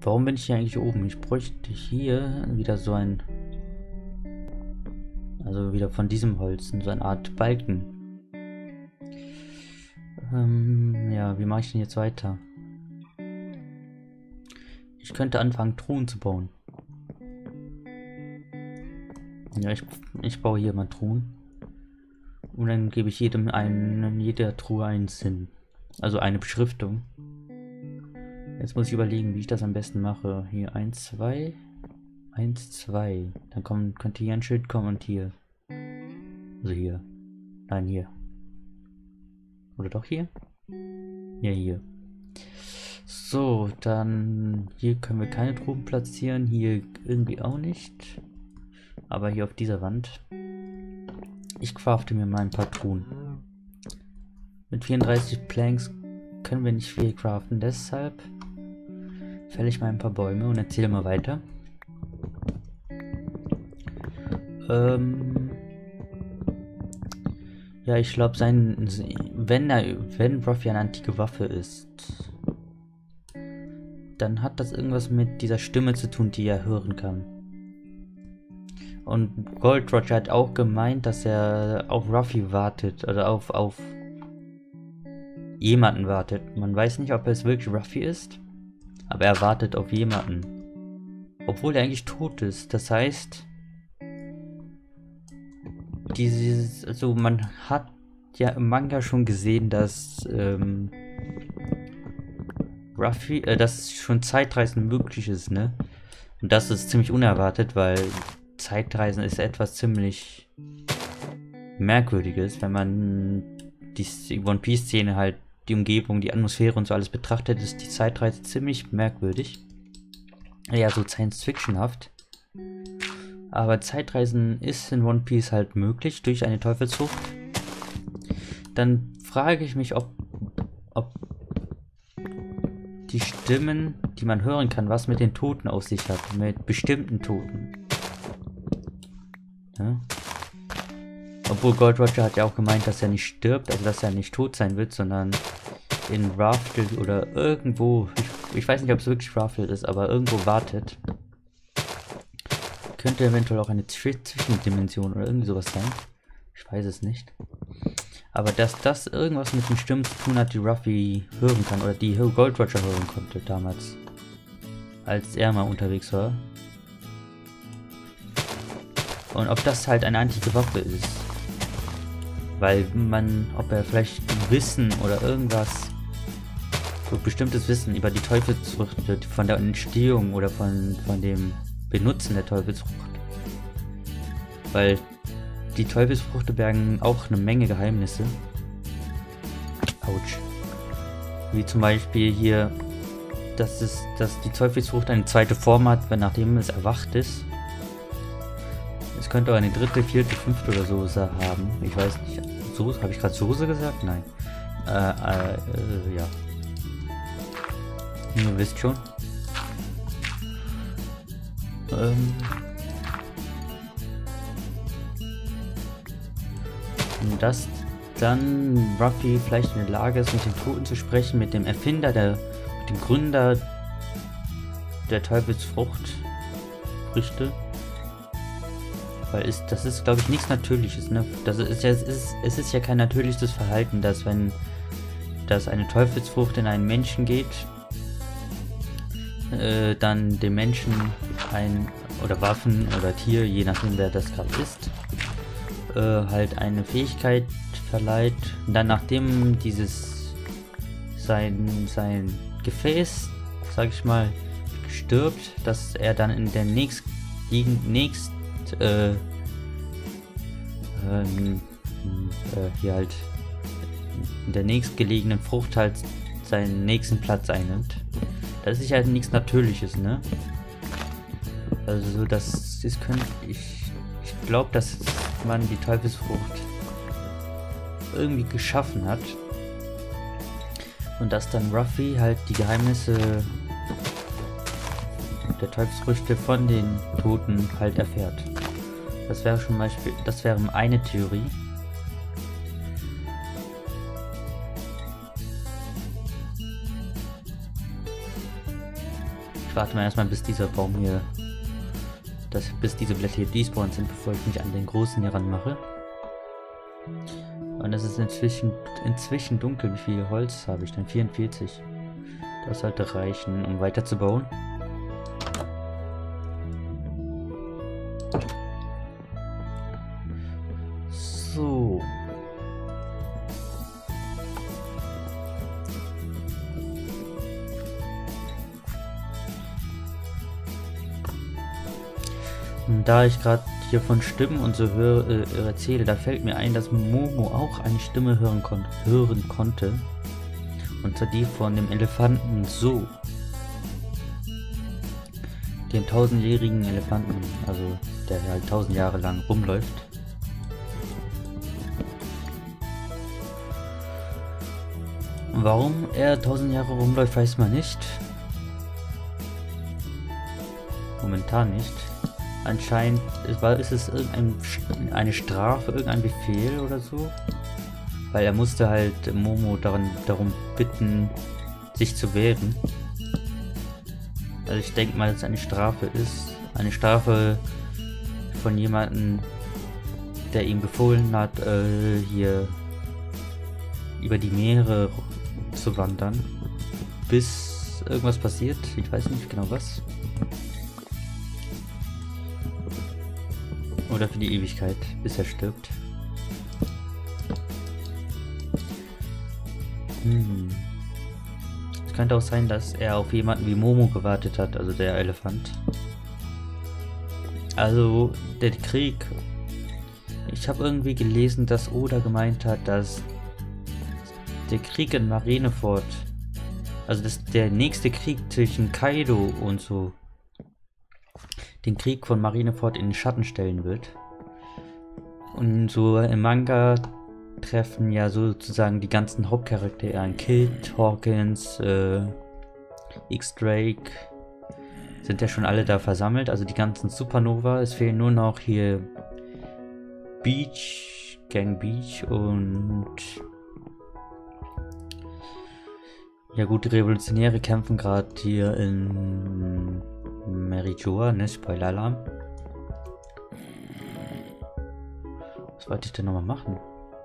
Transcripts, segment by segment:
Warum bin ich hier eigentlich oben? Ich bräuchte hier wieder so ein... Also wieder von diesem Holz, so eine Art Balken. Ja, wie mache ich denn jetzt weiter? Ich könnte anfangen, Truhen zu bauen. Ja, ich baue hier mal Truhen. Und dann gebe ich jeder Truhe einen Sinn. Also eine Beschriftung. Jetzt muss ich überlegen, wie ich das am besten mache. Hier 1, 2. 1, 2. Dann könnte hier ein Schild kommen und hier. Also hier. Nein, hier. Oder doch hier? Ja, hier. So, dann hier können wir keine Truhen platzieren. Hier irgendwie auch nicht. Aber hier auf dieser Wand. Ich crafte mir mal ein paar Truhen. Mit 34 Planks können wir nicht viel craften. Deshalb fälle ich mal ein paar Bäume und erzähle mal weiter. Ja, ich glaube, wenn Ruffy eine antike Waffe ist, dann hat das irgendwas mit dieser Stimme zu tun, die er hören kann. Und Gold Roger hat auch gemeint, dass er auf Ruffy wartet, oder auf jemanden wartet. Man weiß nicht, ob es wirklich Ruffy ist, aber er wartet auf jemanden. Obwohl er eigentlich tot ist. Das heißt, also man hat ja im Manga schon gesehen, dass Ruffy, dass schon Zeitreisen möglich ist, ne? Und das ist ziemlich unerwartet, weil Zeitreisen ist etwas ziemlich Merkwürdiges. Wenn man die One Piece Szene halt, die Umgebung, die Atmosphäre und so alles betrachtet, ist die Zeitreise ziemlich merkwürdig. Ja, so Science-Fictionhaft. Aber Zeitreisen ist in One Piece halt möglich durch eine Teufelsfrucht. Dann frage ich mich, ob die Stimmen, die man hören kann, was mit den Toten auf sich hat. Mit bestimmten Toten. Ja? Obwohl Gold Roger hat ja auch gemeint, dass er nicht stirbt, also dass er nicht tot sein wird, sondern in Raftel oder irgendwo, ich weiß nicht, ob es wirklich Raftel ist, aber irgendwo wartet. Könnte eventuell auch eine Zwischendimension oder irgendwie sowas sein. Ich weiß es nicht. Aber dass das irgendwas mit den Stimmen zu tun hat, die Ruffy hören kann oder die Gold Roger hören konnte damals, als er mal unterwegs war. Und ob das halt eine antike Waffe ist. Weil ob er vielleicht Wissen oder irgendwas, so bestimmtes Wissen über die Teufelsfrucht, von der Entstehung oder von dem Benutzen der Teufelsfrucht. Weil die Teufelsfrüchte bergen auch eine Menge Geheimnisse. Autsch. Wie zum Beispiel hier, dass die Teufelsfrucht eine zweite Form hat, nachdem es erwacht ist. Es könnte auch eine dritte, vierte, fünfte oder so haben. Ich weiß nicht. So, habe ich gerade Soße gesagt? Nein. Ja. Ihr wisst schon. Dass dann Ruffy vielleicht in der Lage ist, mit den Toten zu sprechen, mit dem Erfinder, mit dem Gründer der Teufelsfrucht, Früchte. Weil das ist, glaube ich, nichts Natürliches, ne? Es ist ja kein natürliches Verhalten, dass eine Teufelsfrucht in einen Menschen geht, dann dem Menschen oder Waffen oder Tier, je nachdem wer das gerade ist, halt eine Fähigkeit verleiht. Und dann nachdem sein Gefäß, sag ich mal, stirbt, dass er dann in der hier halt in der nächstgelegenen Frucht halt seinen nächsten Platz einnimmt. Das ist halt nichts Natürliches, ne? Also das ist ich glaube, dass man die Teufelsfrucht irgendwie geschaffen hat und dass dann Ruffy halt die Geheimnisse der Teufelsfrüchte von den Toten halt erfährt. Das wäre eine Theorie. Ich warte mal erstmal, bis dieser Baum hier, bis diese Blätter hier despawned sind, bevor ich mich an den großen hier ranmache. Und es ist inzwischen dunkel. Wie viel Holz habe ich denn? 44. Das sollte reichen, um weiterzubauen. So. Und da ich gerade hier von Stimmen und so erzähle, da fällt mir ein, dass Momo auch eine Stimme hören konnte. Und zwar die von dem Elefanten So. Dem 1000-jährigen Elefanten, also der halt 1000 Jahre lang rumläuft. Und warum er 1000 Jahre rumläuft, weiß man nicht. Momentan nicht. Anscheinend ist es eine Strafe, irgendein Befehl oder so. Weil er musste halt Momo darum bitten, sich zu wehren. Also ich denke mal, dass es eine Strafe ist. Eine Strafe von jemandem, der ihm befohlen hat, hier über die Meere zu wandern. Bis irgendwas passiert. Ich weiß nicht genau was. Oder für die Ewigkeit, bis er stirbt. Es könnte auch sein, dass er auf jemanden wie Momo gewartet hat, also der Elefant. Also der Krieg. Ich habe irgendwie gelesen, dass Oda gemeint hat, dass der Krieg in Marineford, also dass der nächste Krieg zwischen Kaido und so, den Krieg von Marineford in den Schatten stellen wird. Und so im Manga treffen ja sozusagen die ganzen Hauptcharaktere an. Kid, Hawkins, X-Drake sind ja schon alle da versammelt, also die ganzen Supernova. Es fehlen nur noch hier Gang Beach und ja gut, die Revolutionäre kämpfen gerade hier in Merijoa, ne? Spoiler-Alarm. Was wollte ich denn nochmal machen?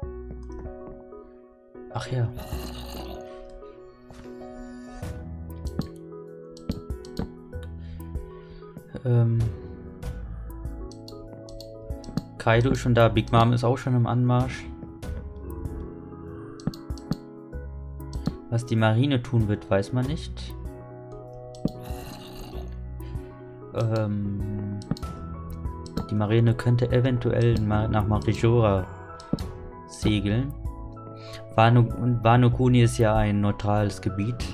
Ach ja. Kaido ist schon da, Big Mom ist auch schon im Anmarsch. Was die Marine tun wird, weiß man nicht. Die Marine könnte eventuell nach Marijora segeln. Wano Kuni ist ja ein neutrales Gebiet.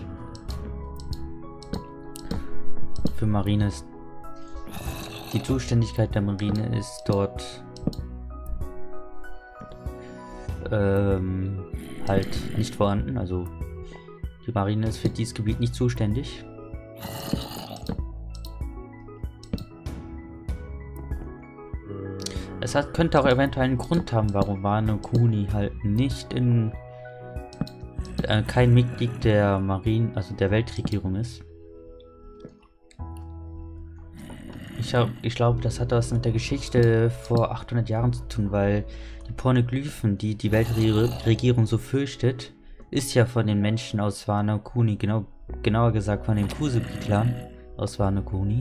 Für Marine ist die Zuständigkeit der Marine ist dort halt nicht vorhanden. Also die Marine ist für dieses Gebiet nicht zuständig. Es könnte auch eventuell einen Grund haben, warum Wano Kuni halt nicht kein Mitglied der Marine, also der Weltregierung ist. Ich glaube, das hat was mit der Geschichte vor 800 Jahren zu tun, weil die Pornoglyphen, die die Weltregierung so fürchtet, ist ja von den Menschen aus Wano Kuni, genauer gesagt von dem Kusubi-Clan aus Wano Kuni.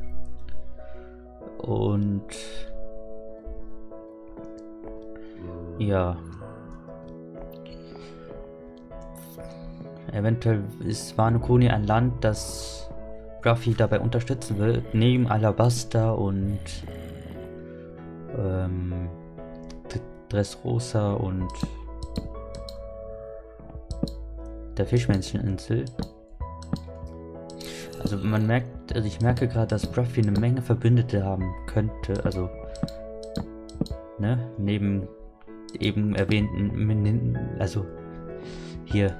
Und ja, eventuell ist Wano Kuni ein Land, das Ruffy dabei unterstützen will, neben Alabasta und Dressrosa und der Fischmänncheninsel. Also ich merke gerade, dass Ruffy eine Menge Verbündete haben könnte, also ne, neben eben erwähnten, also hier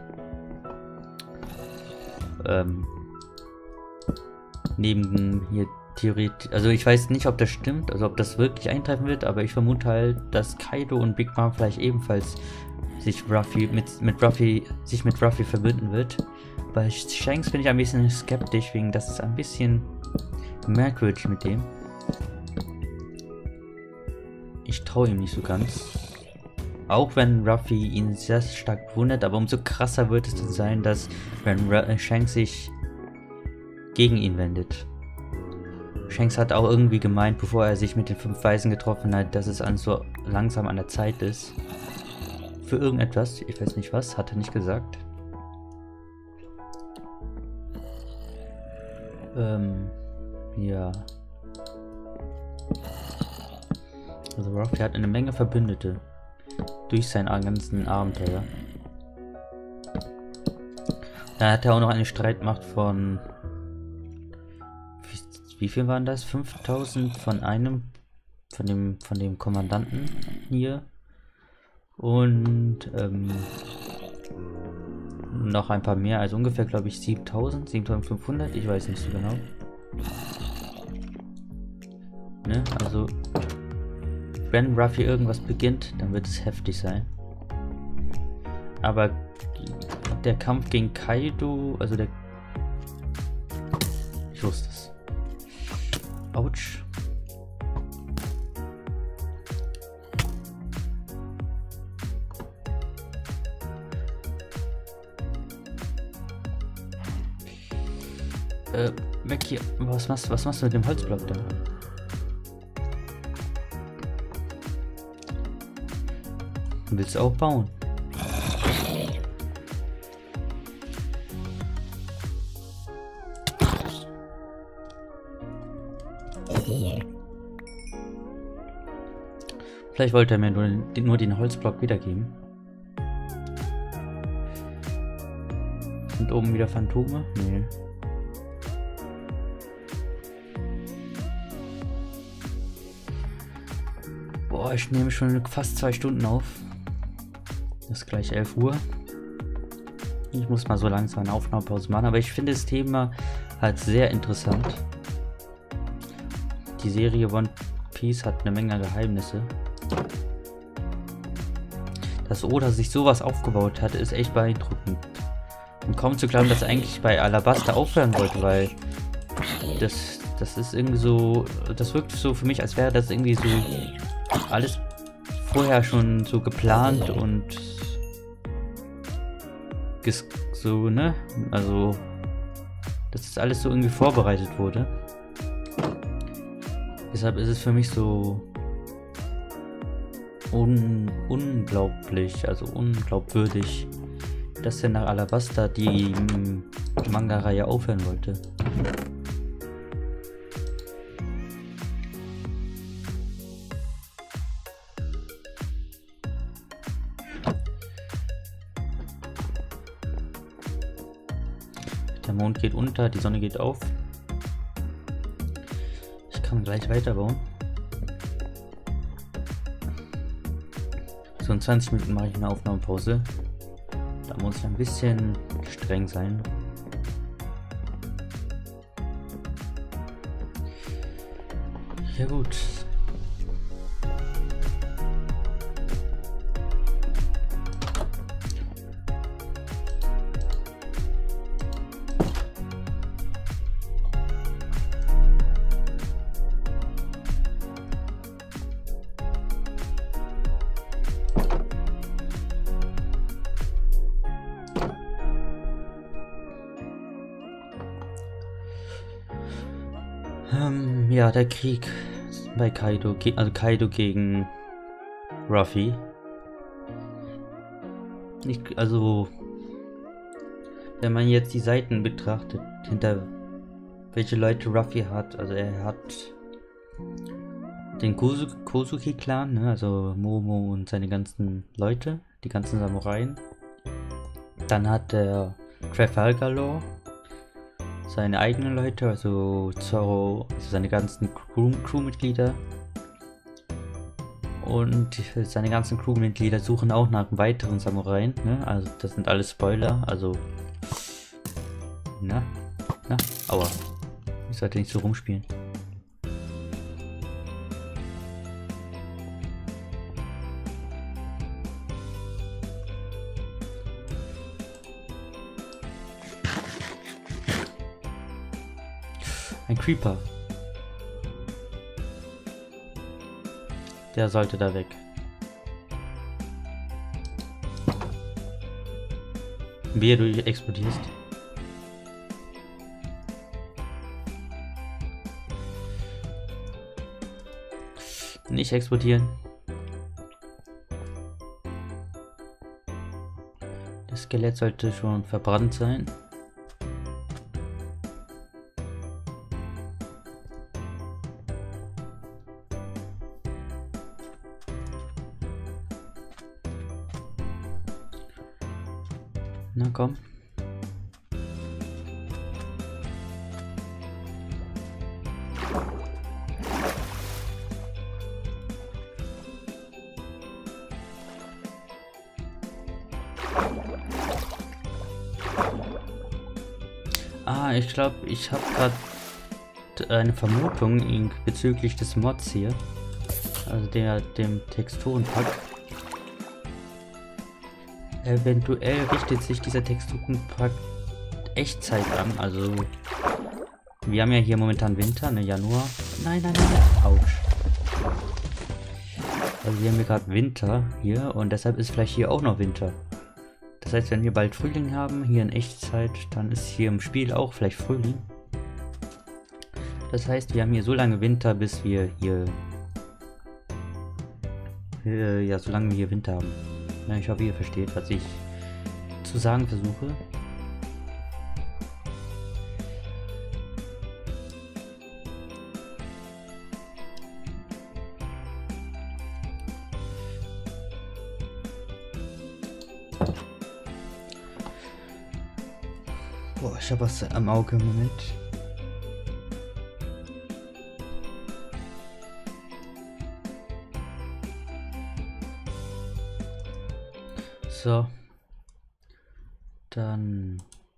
neben hier theoretisch, also ich weiß nicht, ob das stimmt, also ob das wirklich eintreffen wird, aber ich vermute halt, dass Kaido und Big Mom vielleicht ebenfalls sich mit Ruffy verbünden wird, Bei Shanks bin ich ein bisschen skeptisch, wegen das ist ein bisschen merkwürdig mit dem. Ich traue ihm nicht so ganz. Auch wenn Ruffy ihn sehr stark bewundert, aber umso krasser wird es dann sein, dass wenn Shanks sich gegen ihn wendet. Shanks hat auch irgendwie gemeint, bevor er sich mit den 5 Weisen getroffen hat, dass es so langsam an der Zeit ist. Für irgendetwas, ich weiß nicht was, hat er nicht gesagt. Ja. Also Ruffy hat eine Menge Verbündete durch seinen ganzen Abenteuer. Da hat er auch noch eine Streitmacht von... Wie viel waren das? 5000 von einem... Von dem Kommandanten hier. Und noch ein paar mehr, also ungefähr glaube ich 7000, 7500, ich weiß nicht so genau. Ne? Also wenn Ruffy irgendwas beginnt, dann wird es heftig sein. Aber der Kampf gegen Kaido, also der... Ich wusste es. Autsch. Weg hier. Was machst du mit dem Holzblock da? Willst du auch bauen? Vielleicht wollte er mir nur den Holzblock wiedergeben. Sind oben wieder Phantome? Nee. Boah, ich nehme schon fast 2 Stunden auf. Das ist gleich 11 Uhr. Ich muss mal so langsam eine Aufnahmepause machen, aber ich finde das Thema halt sehr interessant. Die Serie One Piece hat eine Menge Geheimnisse. Dass Oda sich sowas aufgebaut hat, ist echt beeindruckend. Und kaum zu glauben, dass er eigentlich bei Alabasta aufhören wollte, weil das ist irgendwie so, das wirkt so für mich, als wäre das irgendwie so alles vorher schon so geplant und so, ne? Also, dass das alles so irgendwie vorbereitet wurde. Deshalb ist es für mich so unglaublich, also unglaubwürdig, dass er nach Alabasta die Manga-Reihe aufhören wollte. Der Mond geht unter, die Sonne geht auf. Ich kann gleich weiterbauen. So in 20 Minuten mache ich eine Aufnahmepause. Da muss ich ein bisschen streng sein. Ja gut. Ja, der Krieg bei Kaido, also Kaido gegen Ruffy. Also, wenn man jetzt die Seiten betrachtet, hinter welche Leute Ruffy hat, also er hat den Kozuki-Clan, ne, also Momo und seine ganzen Leute, die ganzen Samuraien. Dann hat er Trafalgar Law, seine eigenen Leute, also Zoro, also seine ganzen Crewmitglieder. Und seine ganzen Crewmitglieder suchen auch nach weiteren Samuraien, ne? Also das sind alles Spoiler, also... Na, aua. Ich sollte nicht so rumspielen. Ein Creeper. Der sollte da weg. Wehe, du explodierst. Nicht explodieren. Das Skelett sollte schon verbrannt sein. Na komm. Ah, ich glaube, ich habe gerade eine Vermutung bezüglich des Mods hier. Also dem Texturenpack. Eventuell richtet sich dieser Texturenpack Echtzeit an. Also wir haben ja hier momentan Winter, ne, Januar. Nein, nein, nein, nein. Autsch. Also wir haben hier gerade Winter hier und deshalb ist vielleicht hier auch noch Winter. Das heißt, wenn wir bald Frühling haben, hier in Echtzeit, dann ist hier im Spiel auch vielleicht Frühling. Das heißt, wir haben hier so lange Winter, bis wir hier... ja, solange wir hier Winter haben. Ja, ich hoffe, ihr versteht, was ich zu sagen versuche. Boah, ich habe was am Auge im Moment. So. Dann...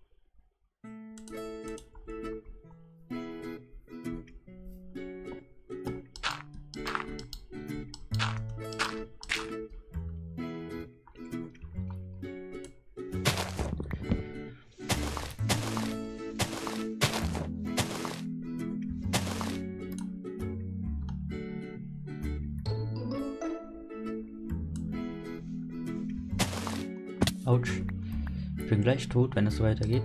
Autsch. Ich bin gleich tot, wenn es so weitergeht.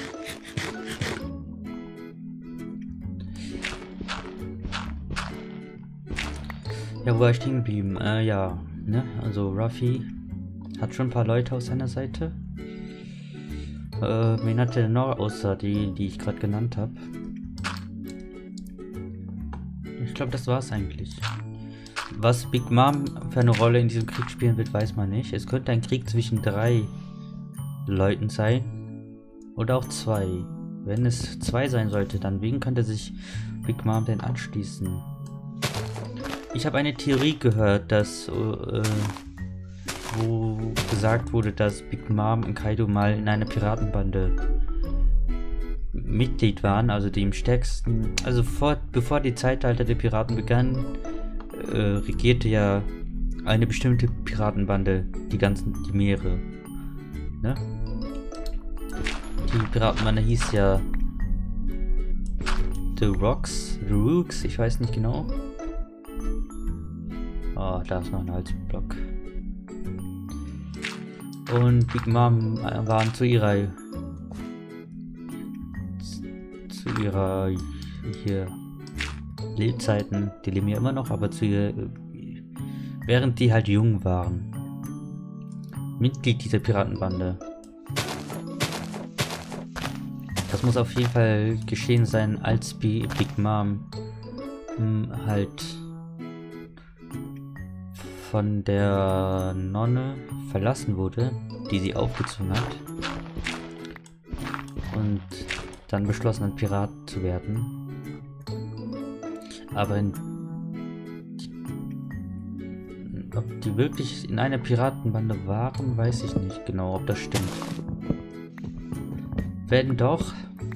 Ja, wo war ich stehen geblieben? Ja, ne? Also Ruffy hat schon ein paar Leute auf seiner Seite. Wen hat er noch außer die ich gerade genannt habe? Ich glaube, das war's eigentlich. Was Big Mom für eine Rolle in diesem Krieg spielen wird, weiß man nicht. Es könnte ein Krieg zwischen 3 Leuten sein. Oder auch 2. Wenn es 2 sein sollte, dann wen könnte sich Big Mom denn anschließen? Ich habe eine Theorie gehört, dass wo gesagt wurde, dass Big Mom und Kaido mal in einer Piratenbande Mitglied waren, also die im stärksten, also bevor die Zeitalter der Piraten begann, regierte ja eine bestimmte Piratenbande die Meere. Ne? Die Piratenbande hieß ja The Rooks, ich weiß nicht genau. Oh, da ist noch ein Halsblock. Und Big Mom waren zu ihrer hier Lebzeiten, die leben ja immer noch, aber während die halt jung waren. Mitglied dieser Piratenbande. Das muss auf jeden Fall geschehen sein, als Big Mom halt von der Nonne verlassen wurde, die sie aufgezogen hat. Und dann beschlossen, ein Pirat zu werden. Aber ob die wirklich in einer Piratenbande waren, weiß ich nicht genau, ob das stimmt. Wenn doch,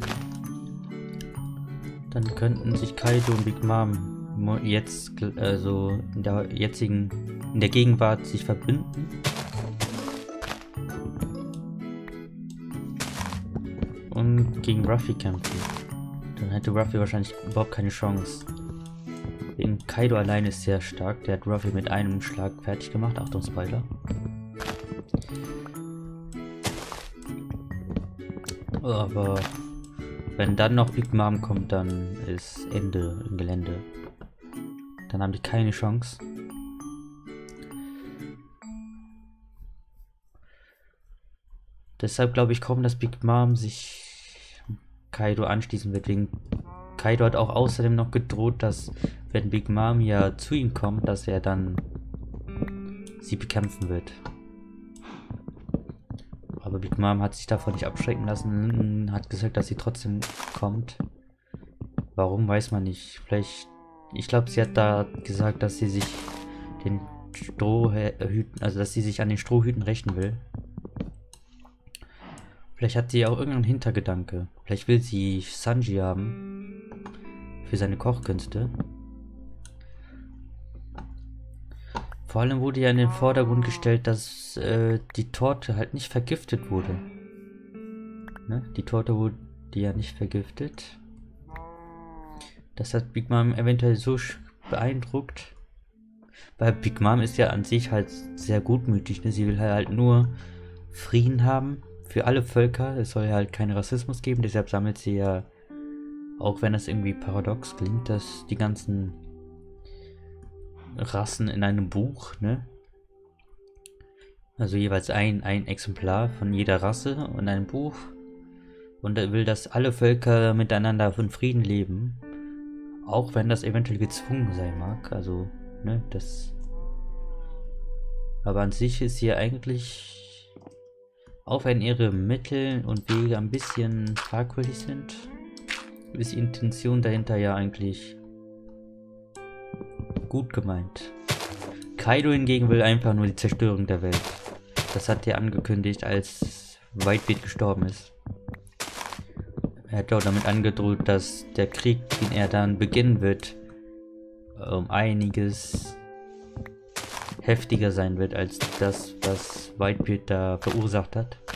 dann könnten sich Kaido und Big Mom jetzt, also in der Gegenwart sich verbünden. Und gegen Ruffy kämpfen. hätte Ruffy wahrscheinlich überhaupt keine Chance. Wegen Kaido alleine ist sehr stark. Der hat Ruffy mit einem Schlag fertig gemacht. Achtung, Spoiler. Aber wenn dann noch Big Mom kommt, dann ist Ende im Gelände. Dann haben die keine Chance. Deshalb glaube ich kaum, dass Big Mom sich Kaido anschließen wird. Wegen Kaido hat auch außerdem noch gedroht, dass wenn Big Mom ja zu ihm kommt, dass er dann sie bekämpfen wird. Aber Big Mom hat sich davon nicht abschrecken lassen, hat gesagt, dass sie trotzdem kommt. Warum, weiß man nicht. Vielleicht, ich glaube, sie hat da gesagt, dass sie sich den Strohhüten, also dass sie sich an den Strohhüten rächen will. Vielleicht hat sie auch irgendeinen Hintergedanke. Vielleicht will sie Sanji haben für seine Kochkünste. Vor allem wurde ja in den Vordergrund gestellt, dass die Torte halt nicht vergiftet wurde. Ne? Die Torte wurde ja nicht vergiftet. Das hat Big Mom eventuell so beeindruckt. Weil Big Mom ist ja an sich halt sehr gutmütig. Ne? Sie will halt nur Frieden haben für alle Völker. Es soll ja halt keinen Rassismus geben. Deshalb sammelt sie ja, auch wenn das irgendwie paradox klingt, dass die ganzen Rassen in einem Buch, ne? Also jeweils ein Exemplar von jeder Rasse in einem Buch. Und er will, dass alle Völker miteinander von Frieden leben. Auch wenn das eventuell gezwungen sein mag. Also, ne, das. Aber an sich ist sie eigentlich, auch wenn ihre Mittel und Wege ein bisschen fragwürdig sind, ist die Intention dahinter ja eigentlich gut gemeint. Kaido hingegen will einfach nur die Zerstörung der Welt. Das hat er angekündigt, als Whitebeard gestorben ist. Er hat auch damit angedroht, dass der Krieg, den er dann beginnen wird, um einiges heftiger sein wird als das, was Whitebeard da verursacht hat.